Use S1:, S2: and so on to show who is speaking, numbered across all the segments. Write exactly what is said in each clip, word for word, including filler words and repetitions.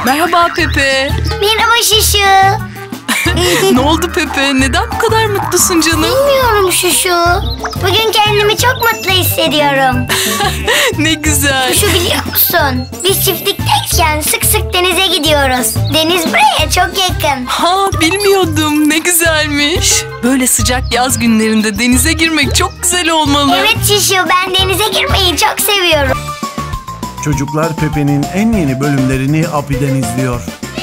S1: Merhaba Pepe.
S2: Merhaba Şuşu.
S1: Ne oldu Pepe? Neden bu kadar mutlusun canım?
S2: Bilmiyorum Şuşu. Bugün kendimi çok mutlu hissediyorum.
S1: Ne güzel.
S2: Şuşu biliyor musun? Biz çiftlikteyken sık sık denize gidiyoruz. Deniz buraya çok yakın.
S1: Ha, bilmiyordum. Ne güzelmiş. Böyle sıcak yaz günlerinde denize girmek çok güzel olmalı.
S2: Evet Şuşu, ben denize girmeyi çok seviyorum.
S3: Çocuklar Pepe'nin en yeni bölümlerini Api'den izliyor.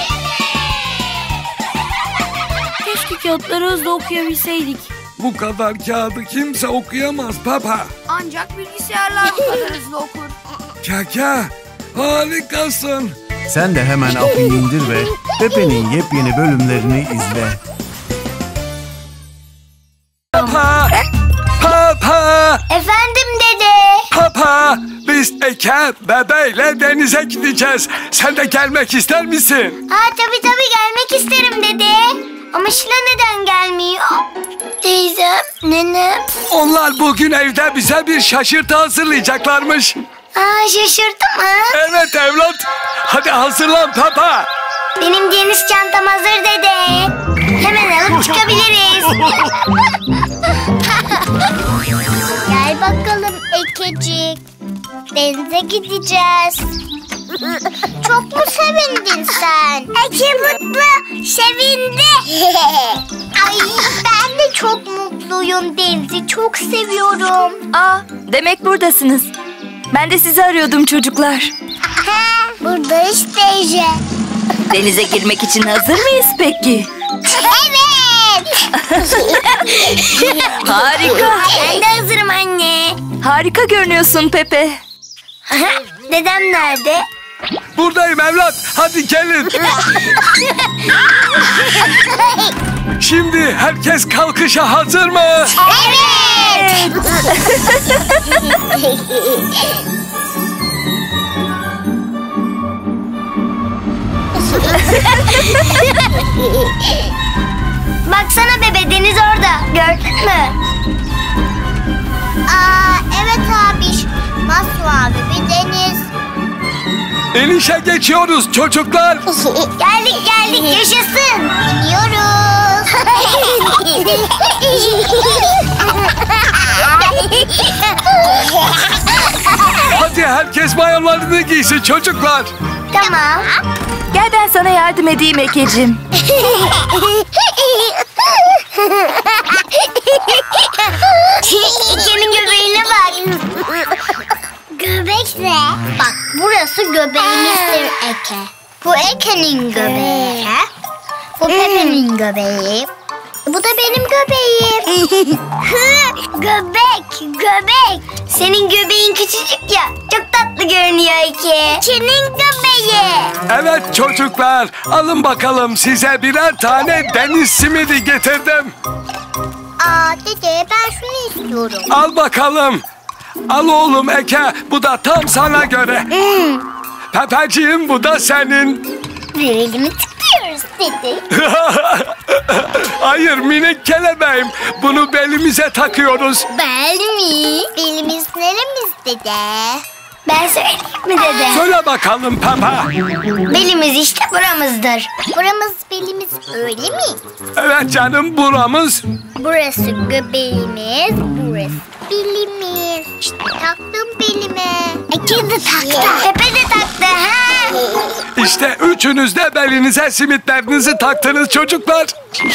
S4: Keşke kağıtları hızlı okuyabilseydik.
S5: Bu kadar kağıdı kimse okuyamaz Papa.
S4: Ancak bilgisayarlar bu kadar hızlı okur.
S5: Kaka, harikasın.
S3: Sen de hemen Api'yi indir ve Pepe'nin yepyeni bölümlerini izle.
S5: Papa, Papa,
S2: Efendim dede.
S5: Papa. Biz Eke bebeyle denize gideceğiz. Sen de gelmek ister misin?
S2: Ha tabii tabii gelmek isterim dede. Ama Şila neden gelmiyor? Teyzem, nenem.
S5: Onlar bugün evde bize bir şaşırtı hazırlayacaklarmış.
S2: Aa, şaşırdı mı?
S5: Evet evlat. Hadi hazırlan Papa.
S2: Benim deniz çantam hazır dede. Hemen alıp çıkabiliriz. Gel bakalım Ekecik. Denize gideceğiz. Çok mu sevindin sen? Eke mutlu, sevindi. Ay, ben de çok mutluyum. Denizi çok seviyorum.
S4: Aa, demek buradasınız. Ben de sizi arıyordum çocuklar.
S2: Burada işte.
S4: Denize girmek için hazır mıyız peki?
S2: Evet.
S4: Harika.
S2: Ben de hazırım anne.
S4: Harika görünüyorsun Pepe.
S2: Dedem nerede?
S5: Buradayım evlat. Hadi gelin. Şimdi herkes kalkışa hazır mı?
S2: Evet. Baksana bebe, deniz orada. Gördün mü? Aa, evet abiş. Masmavi bir deniz.
S5: İnişe geçiyoruz çocuklar.
S2: Geldik geldik, yaşasın. İniyoruz.
S5: Hadi herkes mayolarını giysin çocuklar.
S2: Tamam.
S4: Gel ben sana yardım edeyim Ekeciğim.
S2: İkenin göbeğine bak. Göbek ne? Bak, burası göbeğimizdir Eke. Bu Eke'nin göbeği. Bu Pepe'nin göbeği. Bu da benim göbeğim. Hı, göbek, göbek. Senin göbeğin küçücük ya. Çok tatlı görünüyor Eke. Senin göbeği.
S5: Evet çocuklar, alın bakalım size birer tane deniz simidi getirdim.
S2: Aa dede, ben şunu istiyorum.
S5: Al bakalım. Al oğlum Eke, bu da tam sana göre.
S2: Hmm.
S5: Pepeciğim, bu da senin.
S2: Belimi tıklıyoruz dede.
S5: Hayır minik kelebeğim, bunu belimize takıyoruz.
S2: Bel mi? Belimiz neremiz dede? Ben söyleyeyim mi dede?
S5: Söyle bakalım Pepe.
S2: Belimiz işte buramızdır. Buramız belimiz öyle mi?
S5: Evet canım, buramız.
S2: Burası göbeğimiz, burası belimiz. İşte taktım belime. Eke de taktı. Pepe de taktı ha.
S5: İşte üçünüz de belinize simitlerinizi taktınız çocuklar.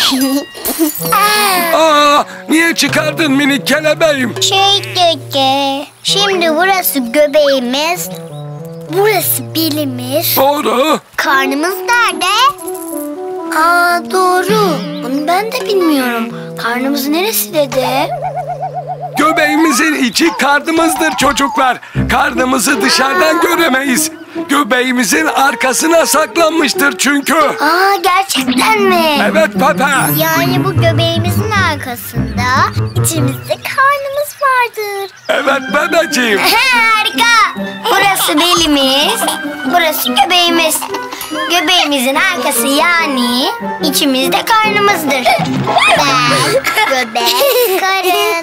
S5: Aa, niye çıkardın minik kelebeğim?
S2: Şey dede, şimdi burası göbeğimiz, burası belimiz.
S5: Doğru.
S2: Karnımız nerede? Aa doğru. Bunu ben de bilmiyorum. Karnımız neresi dede?
S5: Göbeğimizin içi karnımızdır çocuklar. Karnımızı dışarıdan göremeyiz. Göbeğimizin arkasına saklanmıştır çünkü.
S2: Aa gerçekten mi?
S5: Evet Pepe.
S2: Yani bu göbeğimizin arkasında içimizde karnımız vardır.
S5: Evet bebeciğim.
S2: Harika. Burası belimiz, burası göbeğimiz. Göbeğimizin arkası yani içimizde karnımızdır. Ben, göbek, karın.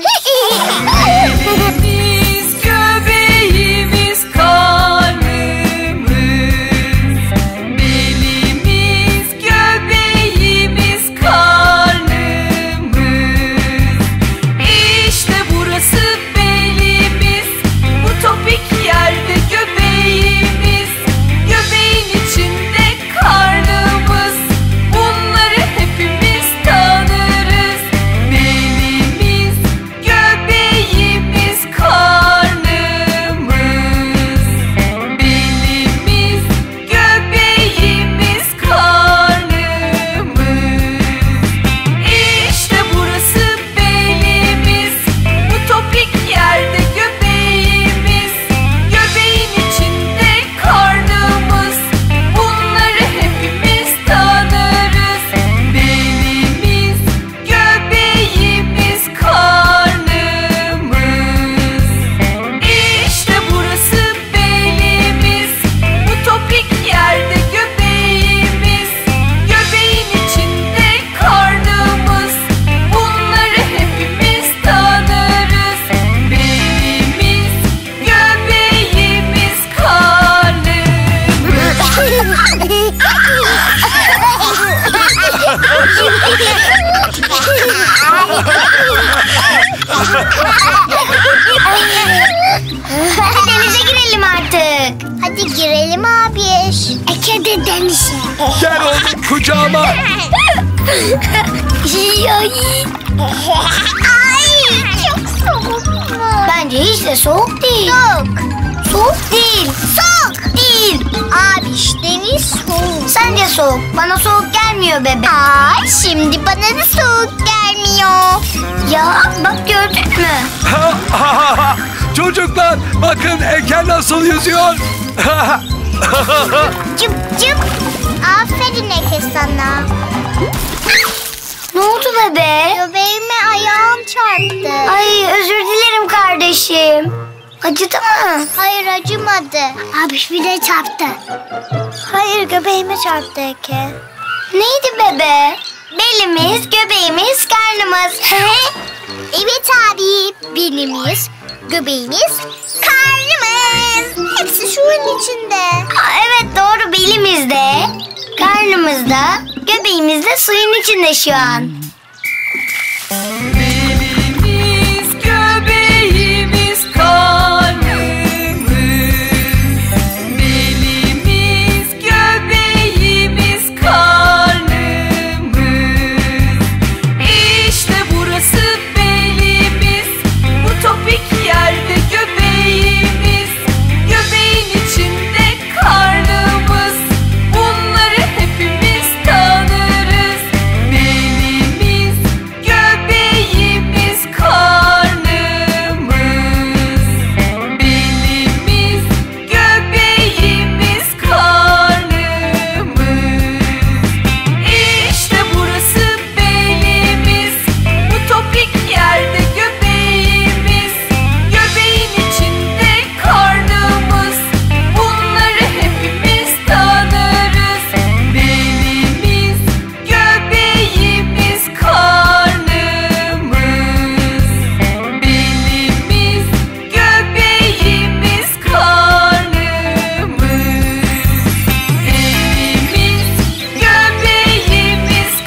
S6: Belimiz, göbeğimiz, karnımız. Belimiz,
S5: kucağıma.
S2: Ay çok soğuk. Bence hiç de soğuk değil. Soğuk. Soğuk değil. Soğuk değil. Abi deniz soğuk. Sence soğuk. Bana soğuk gelmiyor bebe. Ay şimdi bana da soğuk gelmiyor. Ya bak gördün mü?
S5: Çocuklar bakın Eke nasıl yüzüyor.
S2: Cıp cıp. Aferin Eke sana. Ne oldu bebe? Göbeğime ayağım çarptı. Ay özür dilerim kardeşim. Acıdı mı? Hayır acımadı. Abi bir de çarptı. Hayır göbeğime çarptı Eke. Neydi bebe? Belimiz, göbeğimiz, karnımız. Evet abi. Belimiz, göbeğimiz, karnımız. Hepsi şunun içinde. Aa, evet doğru belimizde, karnımızda, göbeğimizde suyun içinde şu an.
S1: Belimiz, göbeğimiz, karnımız. Belimiz, göbeğimiz, karnımız. İşte burası belimiz. Bu topik yerde göbeğimiz. Göbeğin içinde karnımız. Bunları hepimiz tanırız. Belimiz, göbeğimiz, karnımız. Belimiz, göbeğimiz, karnımız. İşte burası belimiz. Bu topik yerde göbeğimiz. Göbeğin içinde karnımız. Bunları hepimiz tanırız. Belimiz, göbeğimiz, karnımız. Belimiz, göbeğimiz, karnımız. Belimiz, göbeğimiz,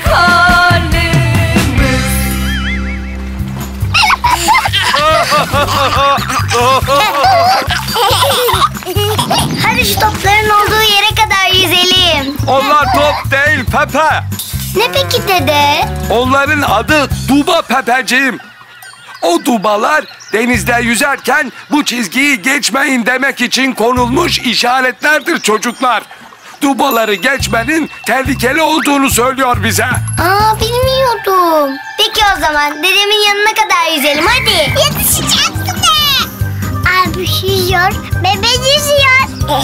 S1: karnımız.
S2: Hadi şu topların olduğu yere kadar yüzelim.
S5: Onlar top değil Pepe.
S2: Ne peki dede?
S5: Onların adı Duba Pepeciğim. O dubalar denizde yüzerken bu çizgiyi geçmeyin demek için konulmuş işaretlerdir çocuklar. Dubaları geçmenin tehlikeli olduğunu söylüyor bize.
S2: Aa bilmiyordum. Peki o zaman dedemin yanına kadar yüzelim hadi. Yetişeceksin de. Abi yüzüyor, bebe yüzüyor.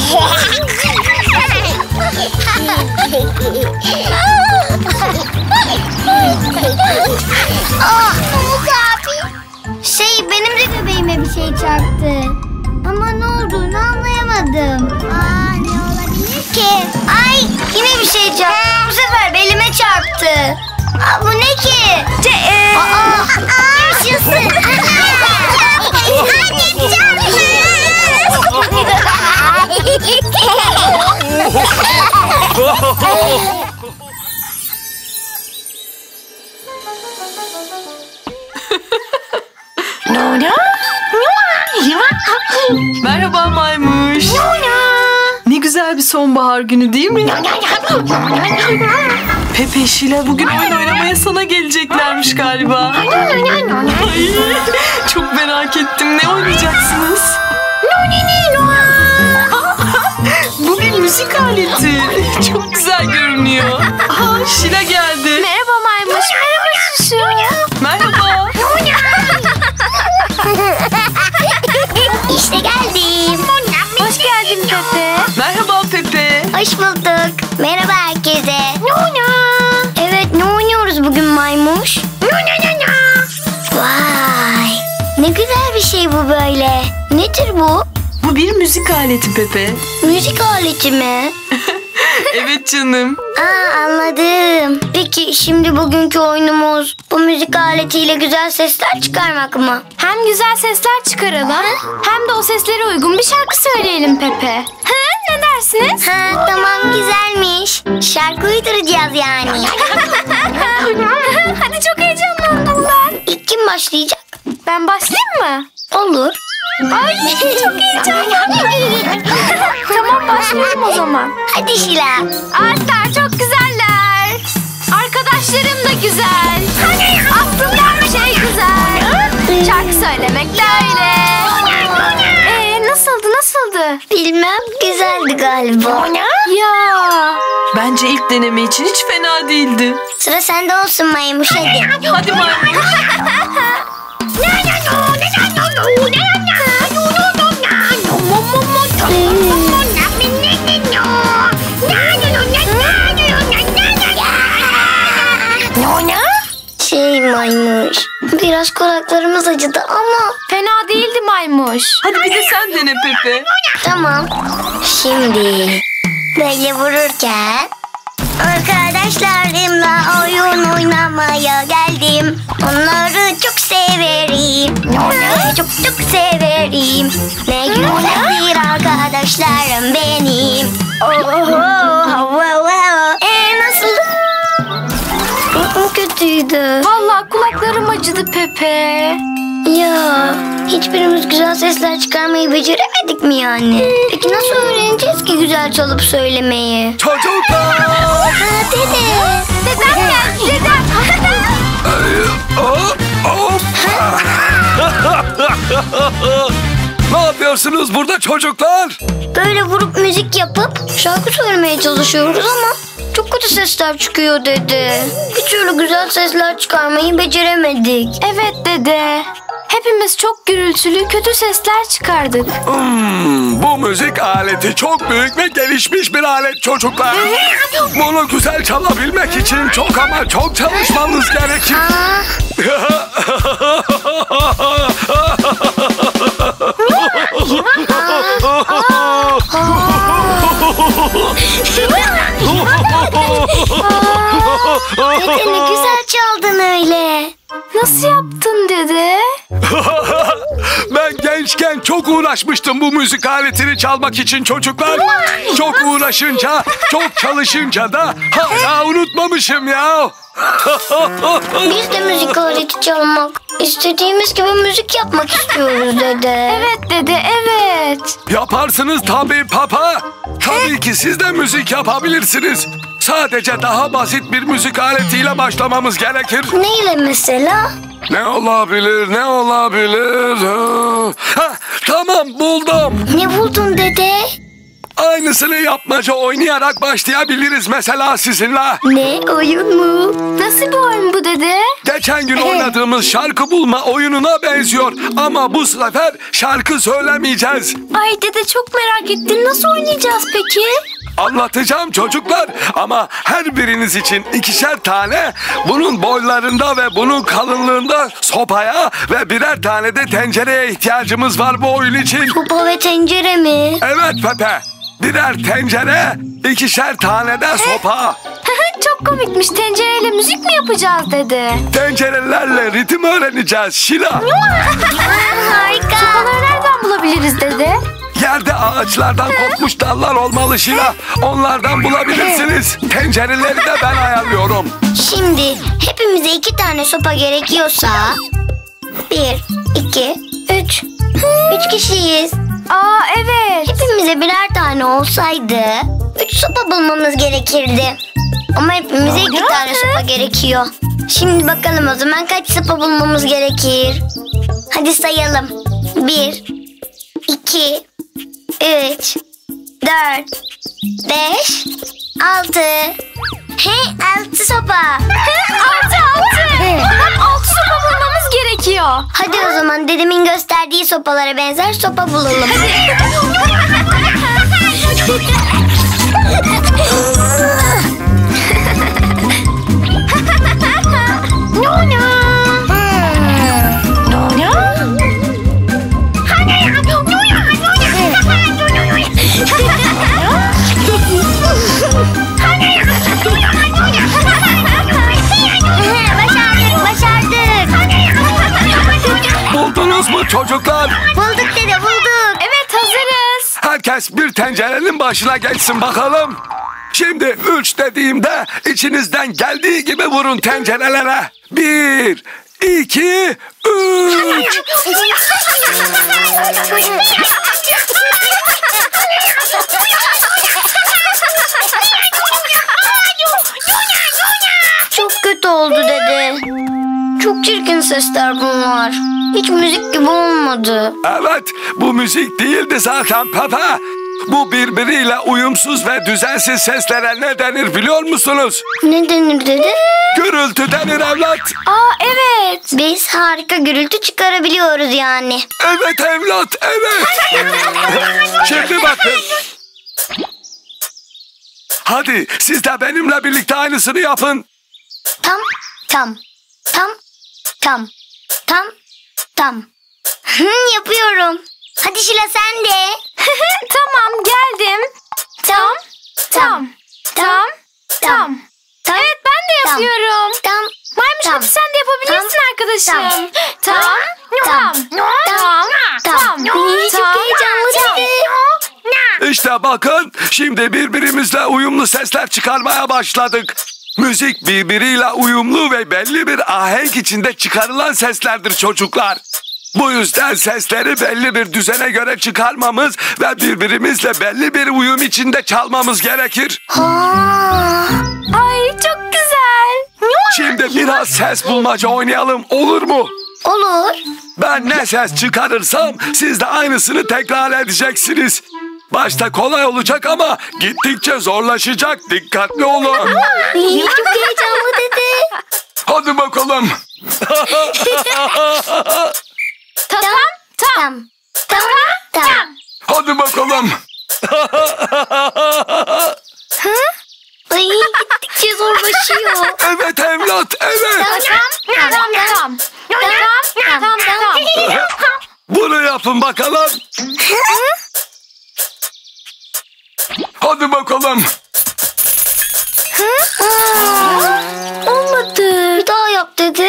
S2: Aa, ne oldu abi? Şey benim de göbeğime bir şey çarptı. Ama ne olduğunu anlayamadım. Aa ne olabilir ki? Ay yine bir şey çarptı. Bu sefer belime çarptı. Aa, bu ne ki? Ce ee... Aa, yaşasın. Anne çarptı.
S1: Merhaba maymuş. Ne güzel bir sonbahar günü değil mi? Pepe, Şila bugün oyun oynamaya sana geleceklermiş galiba. Ay, çok merak ettim. Ne oynayacaksınız? Bu bir müzik aleti. Çok güzel görünüyor. Aa, Şila geldi.
S4: Merhaba maymuş. Merhaba Şuşu.
S1: Merhaba.
S2: İşte geldim.
S4: Hoş geldin Pepe.
S1: Merhaba Pepe.
S2: Hoş bulduk. Merhaba herkese. Evet ne oynuyoruz bugün maymuş? Vay. Ne güzel bir şey bu böyle. Nedir bu?
S1: Bu bir müzik aleti Pepe.
S2: Müzik aleti mi?
S1: Evet canım.
S2: Aa anladım. Peki şimdi bugünkü oyunumuz bu müzik aletiyle güzel sesler çıkarmak mı?
S4: Hem güzel sesler çıkaralım hem de o seslere uygun bir şarkı söyleyelim Pepe. Ha, ne dersiniz?
S2: Ha tamam güzelmiş. Şarkı uyduracağız yani.
S4: Hadi çok heyecanlandım ben.
S2: İlk kim başlayacak?
S4: Ben başlayayım mı?
S2: Olur.
S4: Ay çok heyecanlandım. Tamam başlıyorum o zaman.
S2: Hadi Şila.
S4: Ağaçlar çok güzeller. güzel. Aklımdan bir şey güzel. Şarkı söylemek de öyle. Ee, nasıldı nasıldı?
S2: Bilmem, güzeldi galiba.
S4: Ya.
S1: Bence ilk deneme için hiç fena değildi.
S2: Sıra sende olsun maymuş, hadi.
S1: Hadi maymuş.
S2: Şey maymuş, biraz kulaklarımız acıdı ama...
S4: Fena değildi maymuş.
S1: Hadi bir de sen dene Pepe.
S2: Tamam. Şimdi böyle vururken arkadaşlarımla oyun oynamaya geldim. Onları çok severim. Onları çok çok severim. Ne güzeldir arkadaşlarım benim. Oh, oh, oh, oh, oh. Ee, nasıl? Çok kötüydü.
S4: Vallahi kulaklarım acıdı Pepe.
S2: Ya hiçbirimiz güzel sesler çıkarmayı beceremedik mi yani? Peki nasıl öğreneceğiz ki güzel çalıp söylemeyi?
S5: Çocuklar!
S2: Ha dede.
S4: Dedem geldi dedem.
S5: Hop, hop. Ne yapıyorsunuz burada çocuklar?
S2: Böyle vurup müzik yapıp şarkı söylemeye çalışıyoruz ama çok kötü sesler çıkıyor dede. Bir türlü güzel sesler çıkarmayı beceremedik.
S4: Evet dede. Hepimiz çok gürültülü kötü sesler çıkardık.
S5: Hmm, bu müzik aleti çok büyük ve gelişmiş bir alet çocuklar. Bunu güzel çalabilmek için çok ama çok çalışmanız gerekir.
S2: Dede ne güzel çaldın öyle.
S4: Nasıl yaptın dede?
S5: Ben gençken çok uğraşmıştım bu müzik aletini çalmak için çocuklar. Çok uğraşınca, çok çalışınca da hala unutmamışım ya.
S2: Biz de müzik aleti çalmak, istediğimiz gibi müzik yapmak istiyoruz dede.
S4: Evet dede evet.
S5: Yaparsınız tabii papa. Tabii ki siz de müzik yapabilirsiniz. Sadece daha basit bir müzik aletiyle başlamamız gerekir.
S2: Neyle mesela?
S5: Ne olabilir, ne olabilir? Ha, tamam buldum.
S2: Ne buldun dede?
S5: Aynısını yapmaca oynayarak başlayabiliriz mesela sizinle.
S2: Ne, oyun mu?
S4: Nasıl bir oyun bu dede?
S5: Geçen gün oynadığımız şarkı bulma oyununa benziyor. Ama bu sefer şarkı söylemeyeceğiz.
S4: Ay dede çok merak ettim. Nasıl oynayacağız peki?
S5: Anlatacağım çocuklar ama her biriniz için ikişer tane, bunun boylarında ve bunun kalınlığında sopaya ve birer tane de tencereye ihtiyacımız var bu oyun için.
S2: Sopa ve tencere mi?
S5: Evet Pepe, birer tencere, ikişer tane de sopa.
S4: Çok komikmiş. Tencereyle müzik mi yapacağız dede?
S5: Tencerelerle ritim öğreneceğiz Şila.
S2: Harika.
S4: Sopaları nereden bulabiliriz dede?
S5: Yerde ağaçlardan kopmuş dallar olmalı Şila. Onlardan bulabilirsiniz. Tencereleri de ben ayarlıyorum.
S2: Şimdi hepimize iki tane sopa gerekiyorsa... Bir, iki, üç. Üç kişiyiz.
S4: Aa evet.
S2: Hepimize birer tane olsaydı... Üç sopa bulmamız gerekirdi. Ama hepimize iki tane sopa gerekiyor. Şimdi bakalım o zaman kaç sopa bulmamız gerekir? Hadi sayalım. Bir, iki, üç, dört, beş, altı. He, altı sopa.
S4: Altı altı. Altı sopa bulmamız gerekiyor.
S2: Hadi o zaman dedemin gösterdiği sopalara benzer sopa bulalım. Başardık, başardık.
S5: Buldunuz mu çocuklar?
S2: Bulduk dede, bulduk.
S4: Evet hazırız.
S5: Herkes bir tencerenin başına geçsin bakalım. Şimdi üç dediğimde içinizden geldiği gibi vurun tencerelere. Bir, iki, üç.
S2: Çok kötü oldu dede. çok çirkin sesler bunlar. Hiç müzik gibi olmadı.
S5: Evet, bu müzik değildi zaten Pepe. Bu birbiriyle uyumsuz ve düzensiz seslere ne denir biliyor musunuz?
S2: Ne denir dedi?
S5: Gürültü denir evlat.
S4: Aa evet.
S2: Biz harika gürültü çıkarabiliyoruz yani.
S5: Evet evlat, evet. Şimdi bakın. Hadi siz de benimle birlikte aynısını yapın.
S2: Tam, tam, tam, tam, tam, tam. Hı, yapıyorum. Hadi Şila sen de.
S4: Tamam geldim. Tam, tam, tam, tam.
S2: Tam.
S4: Evet ben de
S2: Tam.
S4: yapıyorum.
S2: Tam,
S4: Maymuş
S2: tam.
S4: hadi sen de yapabilirsin
S2: Tam.
S4: arkadaşım. Tam,
S2: Tam.
S4: tam, tam, tam,
S2: tam. İyi, çok heyecanlı dedi.
S5: İşte bakın, şimdi birbirimizle uyumlu sesler çıkarmaya başladık. Müzik birbiriyle uyumlu ve belli bir ahenk içinde çıkarılan seslerdir çocuklar. Bu yüzden sesleri belli bir düzene göre çıkarmamız ve birbirimizle belli bir uyum içinde çalmamız gerekir.
S2: Ha.
S4: Ay çok güzel.
S5: Şimdi biraz ses bulmaca oynayalım, olur mu?
S2: Olur.
S5: Ben ne ses çıkarırsam siz de aynısını tekrar edeceksiniz. Başta kolay olacak ama gittikçe zorlaşacak. Dikkatli olun.
S2: İyi, çok heyecanlı dedi.
S5: Hadi bakalım.
S4: Ta tam, tam,
S2: Tam, tam, tam.
S5: Hadi bakalım.
S2: Ay, gittikçe zorlaşıyor.
S5: Evet evlat, evet.
S4: tam, tam, tam, tam, tam, tam.
S5: Bunu yapın bakalım. Hadi bakalım.
S2: Aa, olmadı. Bir daha yap dedi.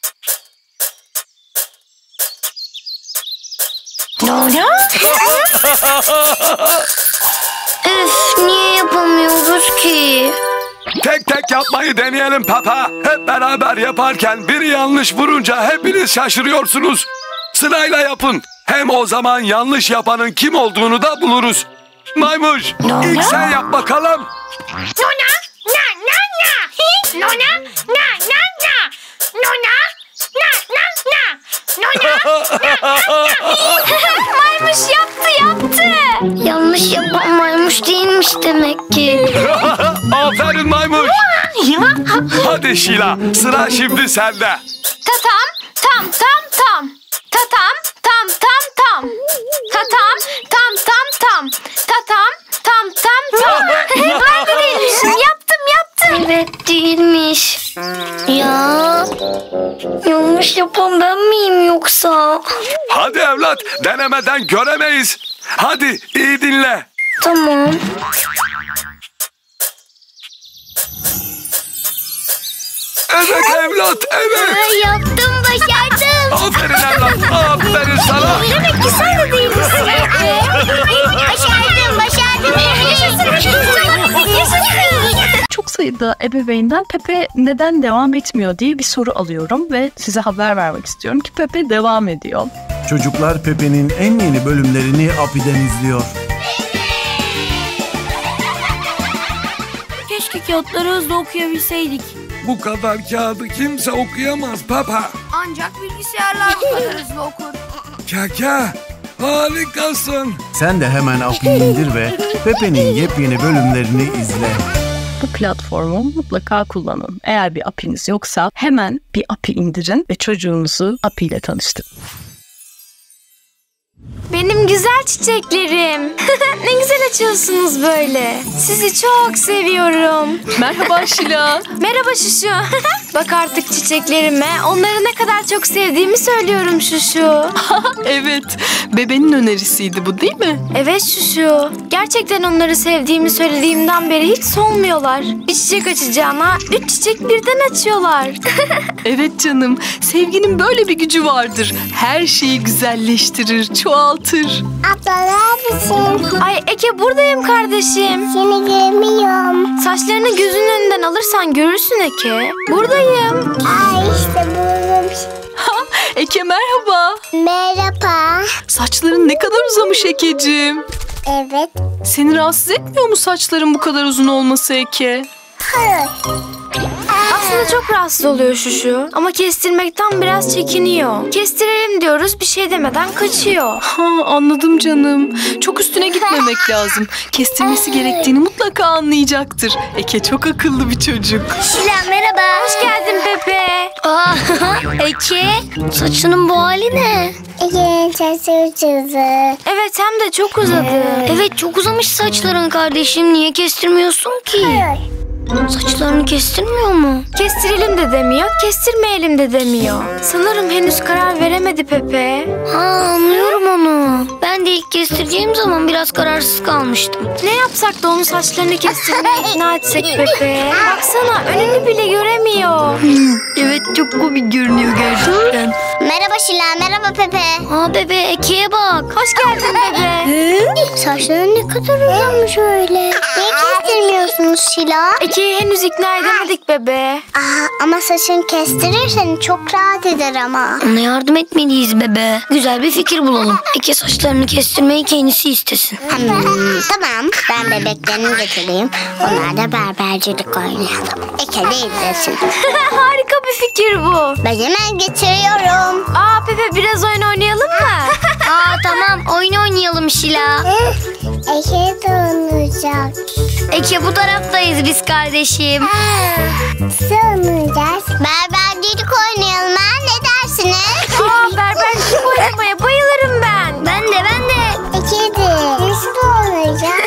S2: Üf, niye yapamıyoruz ki?
S5: Tek tek yapmayı deneyelim Papa. Hep beraber yaparken biri yanlış vurunca hepiniz şaşırıyorsunuz. Sırayla yapın. Hem o zaman yanlış yapanın kim olduğunu da buluruz. Maymuş, ilk sen yap bakalım.
S4: Maymuş yaptı, yaptı.
S2: Yanlış yapan maymuş değilmiş demek ki.
S5: Aferin Maymuş. Hadi Şila, sıra şimdi sende.
S4: Ta tam, tam, tam, tam. Ta tam, tam, tam, tam. Ta tam, tam, tam, tam. Ta tam, tam, tam, tam. Ben de değilmişim. Yaptım, yaptım.
S2: Evet değilmiş. Ya yanlış yapan ben miyim yoksa?
S5: Hadi evlat, denemeden göremeyiz. Hadi iyi dinle.
S2: Tamam.
S5: Evet evlat, evet.
S2: Ay, yaptım, başardım.
S5: Aferin evlat, aferin sana.
S2: Demek ki sen de değilmişsin. Başardım, başardım.
S6: Çok sayıda ebeveynden Pepe neden devam etmiyor diye bir soru alıyorum ve size haber vermek istiyorum ki Pepe devam ediyor.
S3: Çocuklar Pepe'nin en yeni bölümlerini Api'den izliyor.
S7: Keşke kağıtları hızlı okuyabilseydik.
S5: Bu kadar kağıdı kimse okuyamaz Papa.
S7: Ancak bilgisayarlar bu kadar hızlı okur.
S5: Kaka, harikasın.
S3: Sen de hemen Api'yi indir ve Pepe'nin yepyeni bölümlerini izle.
S6: Bu platformu mutlaka kullanın. Eğer bir apiniz yoksa hemen bir api indirin ve çocuğunuzu api ile tanıştırın.
S4: Benim güzel çiçeklerim. Ne güzel açıyorsunuz böyle. Sizi çok seviyorum.
S1: Merhaba Şila.
S4: Merhaba Şuşu. Bak artık çiçeklerime. Onları ne kadar çok sevdiğimi söylüyorum Şuşu.
S1: Evet, bebenin önerisiydi bu değil mi?
S4: Evet Şuşu. Gerçekten onları sevdiğimi söylediğimden beri hiç solmuyorlar. Bir çiçek açacağına üç çiçek birden açıyorlar.
S1: Evet canım, sevginin böyle bir gücü vardır. Her şeyi güzelleştirir, çoğaltır.
S2: Abla neredesin?
S4: Ay Eke buradayım kardeşim.
S2: Seni görmüyorum.
S4: Saçlarını gözünün önünden alırsan görürsün Eke. Buradayım.
S2: Ay işte buldum.
S1: Eke merhaba.
S2: Merhaba.
S1: Saçların ne kadar uzamış Ekeciğim.
S2: Evet.
S1: Seni rahatsız etmiyor mu saçların bu kadar uzun olması Eke?
S2: Hayır.
S4: Aslında çok rahatsız oluyor Şuşu. Ama kestirmekten biraz çekiniyor. Kestirelim diyoruz, bir şey demeden kaçıyor.
S1: Ha, anladım canım. Çok üstüne gitmemek lazım. Kestirmesi gerektiğini mutlaka anlayacaktır. Eke çok akıllı bir çocuk.
S2: Şila merhaba.
S4: Hoş geldin Pepe.
S2: Aa, Eke, saçının bu hali ne? Eke saçı uzadı.
S4: Evet, hem de çok uzadı.
S2: Evet, çok uzamış saçların kardeşim. Niye kestirmiyorsun ki? Saçlarını kestirmiyor mu?
S4: Kestirelim de demiyor, kestirmeyelim de demiyor. Sanırım henüz karar veremedi Pepe.
S2: Ha, anlıyorum onu. Ben de ilk kestireceğim zaman biraz kararsız kalmıştım.
S4: Ne yapsak da onun saçlarını kestirmeye ikna etsek Pepe? Baksana, önünü bile göremiyor.
S2: Evet, çok komik görünüyor gerçekten. Merhaba Şila, merhaba Pepe. Aa bebe, Eke'ye bak.
S4: Hoş geldin Pepe.
S2: Saçların ne kadar uzamış öyle. Niye kestirmiyorsunuz Şila?
S4: Eke'yi henüz ikna edemedik bebe.
S2: Aa, ama saçını kestirirsen çok rahat eder ama. Ona yardım etmeliyiz bebe. Güzel bir fikir bulalım. Eke saçlarını kestirmeyi kendisi istesin. Hmm, tamam, ben bebeklerini getireyim. Onlar da berbercilik oynayalım. Eke de izlesin.
S4: Harika bir fikir bu.
S2: Ben hemen getiriyorum.
S4: Aa Pepe, biraz oyun oynayalım mı?
S2: Aa tamam, oyun oynayalım Şila. Eke de oynayacak. Eke, bu taraftayız biz kardeşim. Sığınacağız. Berbercilik oynayalım ha, ne dersiniz?
S4: Aa, berbercilik oynamaya bayılırım ben.
S2: Ben de ben de. Eke de. Nasıl oynayacağız?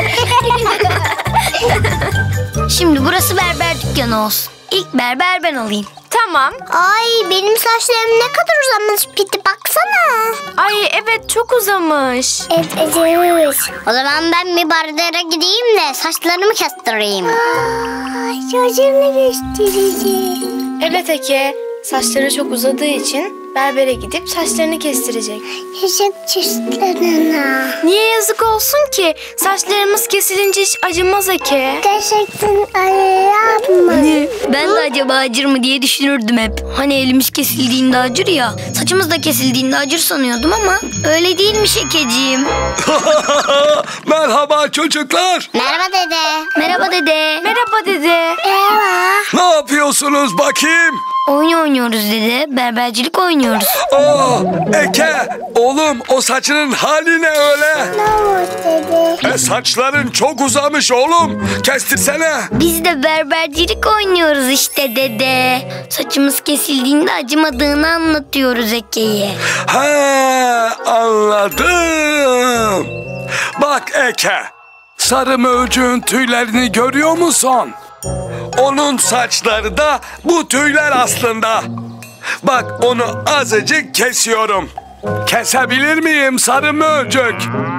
S2: Şimdi burası berber dükkanı olsun. İlk berber ben olayım.
S4: Tamam.
S2: Ay, benim saçlarım ne kadar uzamış Piti, baksana.
S4: Ay evet, çok uzamış.
S2: Evet, evet. O zaman ben bir berbere gideyim de saçlarımı kestireyim. Ay, saçlarımı kestireceğim.
S4: Evet Eke, saçları çok uzadığı için berbere gidip saçlarını kestirecek.
S2: Yazık saçlarına.
S4: Niye yazık olsun ki? Saçlarımız kesilince hiç acımaz Eke.
S2: Gerçekten acır mı? Ben de acaba acır mı diye düşünürdüm hep. Hani elimiz kesildiğinde acır ya. Saçımız da kesildiğinde acır sanıyordum ama öyle değilmiş Ekeciğim.
S5: Merhaba çocuklar.
S2: Merhaba dede. Merhaba dede.
S4: Merhaba dede.
S2: Merhaba.
S5: Ne yapıyorsunuz bakayım?
S2: Oyun oynuyoruz dede. Berbercilik oynuyoruz.
S5: Aa, Eke, oğlum o saçının hali ne öyle?
S2: Ne oldu dede?
S5: E saçların çok uzamış oğlum. Kestirsene.
S2: Biz de berbercilik oynuyoruz işte dede. Saçımız kesildiğinde acımadığını anlatıyoruz Eke'ye.
S5: Ha, anladım. Bak Eke, sarı möcüğün tüylerini görüyor musun? Onun saçları da bu tüyler aslında. Bak, onu azıcık kesiyorum. Kesebilir miyim sarı möcük?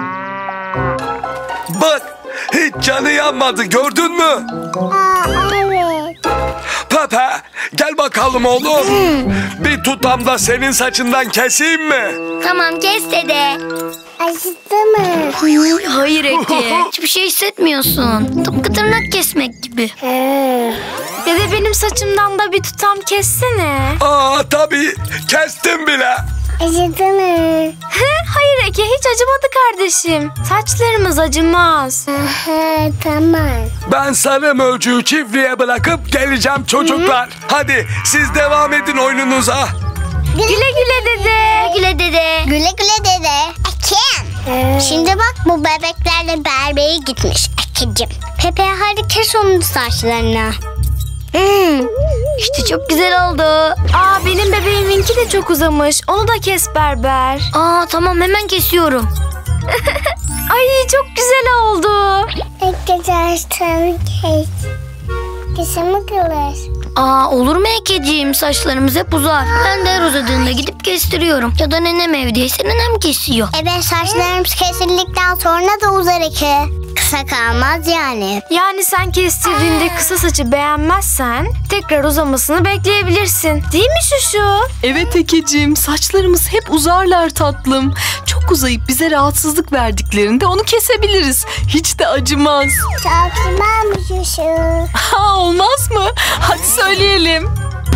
S5: Bak, hiç canı yanmadı, gördün mü?
S2: Aa, evet.
S5: Pepe, gel bakalım oğlum. Bir tutam da senin saçından keseyim mi?
S2: Tamam, kes dede. Acıdı mı? Hayır Eke. Hiçbir şey hissetmiyorsun. Tıpkı tırnak kesmek gibi.
S4: Dede, benim saçımdan da bir tutam kessene.
S5: Aa tabii, kestim bile.
S2: Acıdı mı?
S4: Hayır Eke, hiç acımadı kardeşim. Saçlarımız acımaz.
S2: Aha, tamam.
S5: Ben sarı möcüğü çiftliğe bırakıp geleceğim çocuklar. Hadi siz devam edin oyununuza.
S4: Güle güle dede.
S2: Güle dede. Güle güle dede. Eke. Şimdi bak, bu bebeklerle berbere gitmiş Ekeciğim. Pepe, hadi kes onun saçlarını. Hmm, işte çok güzel oldu.
S4: Aa, benim bebeğiminki de çok uzamış. Onu da kes berber.
S2: Aa tamam, hemen kesiyorum.
S4: Ay, çok güzel oldu.
S2: Eke saçlarını kes. Kesimi kılır. Aa, olur mu Ekeciğim? Saçlarımız hep uzar. Ben de her uzadığında gidip kestiriyorum. Ya da nenem evdeyse nenem kesiyor. E ben saçlarımız kesildikten sonra da uzar Eke. Kısa kalmaz yani.
S4: Yani sen kestirdiğinde kısa saçı beğenmezsen tekrar uzamasını bekleyebilirsin. Değil mi Şuşu?
S1: Evet Ekeciğim, saçlarımız hep uzarlar tatlım. Çok uzayıp bize rahatsızlık verdiklerinde onu kesebiliriz. Hiç de acımaz.
S2: Çok şu.
S1: Ha, olmaz mı? Hadi söyleyelim.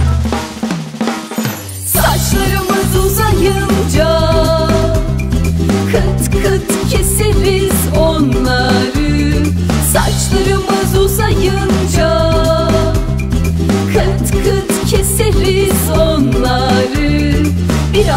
S8: Saçlarımız uzayınca kıt kıt keseriz onları. Saçlarımız uzayınca kıt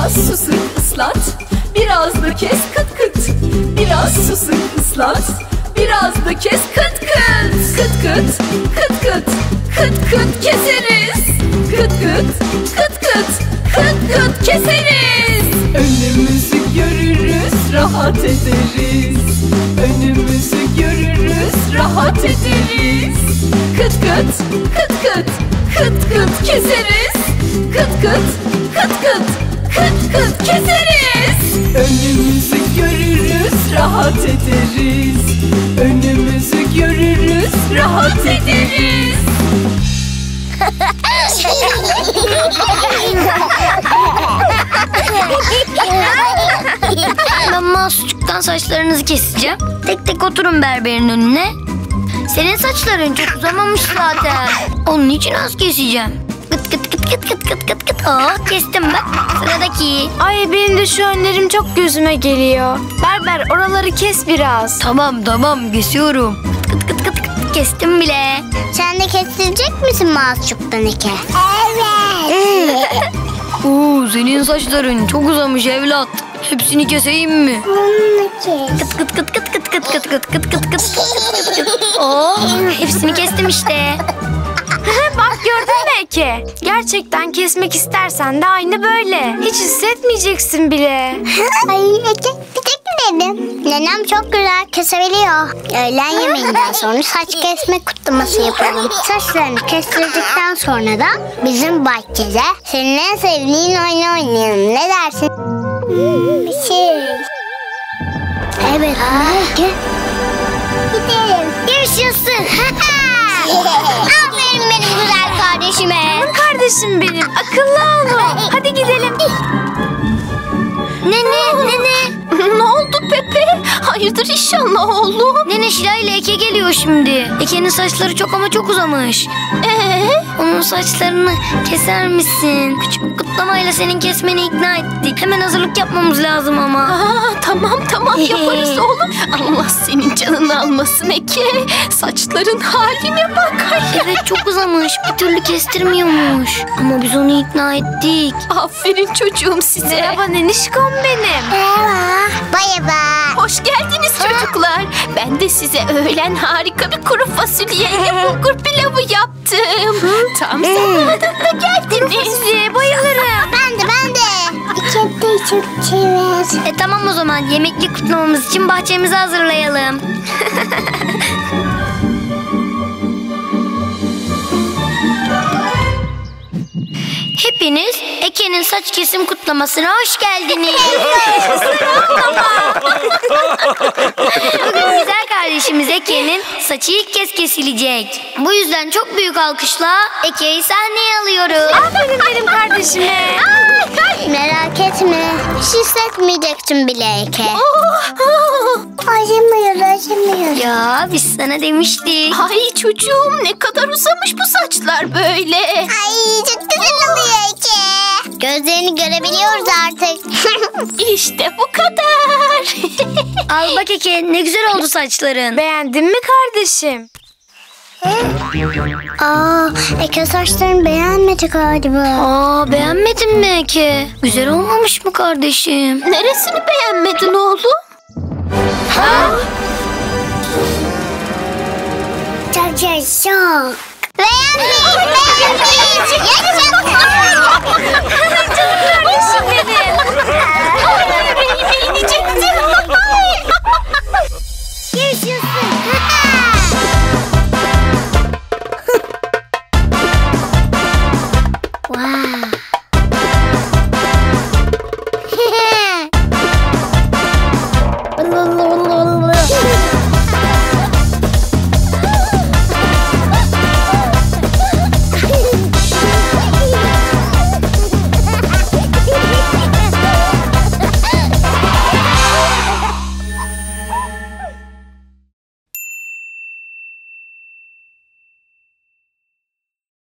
S8: Biraz su sık ıslat, biraz da kes kıt kıt. Biraz su sık ıslat, biraz da kes kıt kıt. Kıt kıt, kıt kıt, kıt kıt keseriz. Kıt kıt, kıt kıt, kıt kıt keseriz. Önümüzü görürüz, rahat ederiz. Önümüzü görürüz, rahat ederiz. Kıt kıt, kıt kıt, kıt kıt keseriz. Kıt kıt, kıt kıt, kıt kıt keseriz. Önümüzü görürüz, rahat ederiz. Önümüzü görürüz, rahat ederiz.
S9: Ben Masçuk'tan saçlarınızı keseceğim. Tek tek oturun berberin önüne. Senin saçların çok uzamamış zaten. Onun için az keseceğim. Kıt kıt kıt kıt kıt kıt kıt kıt. Aa, kestim bak. Sıradaki.
S4: Ay benim de şu önlerim çok gözüme geliyor. Berber oraları kes biraz.
S9: Tamam tamam kesiyorum. Kıt kıt kıt kıt kıt kestim bile.
S2: Sen de kestirecek misin Masçuk'tan Eke? Evet.
S9: Oo, senin saçların çok uzamış evlat. Hepsini keseyim mi? Kıt kıt kıt kıt kıt kıt kıt kıt kıt kıt kıt kıt. Oo, hepsini kestim işte.
S4: Bak gördün mü Eke? Gerçekten kesmek istersen de aynı böyle. Hiç hissetmeyeceksin bile.
S2: Ay Eke bir tek dedim. Nenem çok güzel kesebiliyor. Öğlen yemeğinden sonra saç kesme kutlaması yapalım. Saçlarını kestirdikten sonra da bizim bahçede senin en sevdiğin oyunu oynayalım. Ne dersin? Hmm, bir şey. Evet. Eke. Gidelim.
S9: Yaşasın.
S2: Aferin benim güzel kardeşime.
S4: Kardeşim benim akıllı oğlum. Hadi gidelim.
S9: Nene nene.
S1: Ne oldu Pepe? Hayırdır inşallah oğlum?
S9: Nene Şila ile Eke geliyor şimdi. Eke'nin saçları çok ama çok uzamış.
S1: Ee?
S9: Onun saçlarını keser misin? Küçük bir kutlamayla senin kesmeni ikna ettik. Hemen hazırlık yapmamız lazım ama.
S1: Aa, tamam tamam yaparız oğlum. Allah senin canını almasın Eke. Saçların haline bak. Ay.
S9: Evet çok uzamış. Bir türlü kestirmiyormuş. Ama biz onu ikna ettik.
S1: Aferin çocuğum size.
S4: Merhaba nenişkom benim.
S2: Merhaba. Bay bay.
S1: Hoş geldiniz çocuklar. Ben de size öğlen harika bir kuru fasulyeyle bulgur pilavı yaptım. Tam zamanında geldiniz.
S4: Fasulye bayılırım.
S2: Ben de ben de. İçeride çok sever.
S9: E tamam o zaman yemekli kutlamamız için bahçemizi hazırlayalım. Hepiniz Eke'nin saç kesim kutlamasına hoş geldiniz. Bugün güzel kardeşimiz Eke'nin saçı ilk kez kesilecek. Bu yüzden çok büyük alkışla Eke'yi sahneye alıyoruz.
S4: Aferin benim kardeşime.
S2: Merak etme. Hiç hissetmeyeceksin bile Eke. Acımıyor acımıyor.
S9: Ya biz sana demiştik.
S1: Ay çocuğum ne kadar uzamış bu saçlar böyle.
S2: Ay çok güzel oluyor Eke. Gözlerini görebiliyoruz artık.
S1: İşte bu kadar.
S9: Al bak Eke ne güzel oldu saçların.
S4: Beğendin mi kardeşim?
S2: Aa, Eke saçlarını beğenmedi galiba.
S9: Aa beğenmedin mi Eke? Güzel olmamış mı kardeşim?
S1: Neresini beğenmedin oğlum?
S2: Ha? Çok çok çok. Beğenmeyiz, beğenmeyiz. Yaşasın.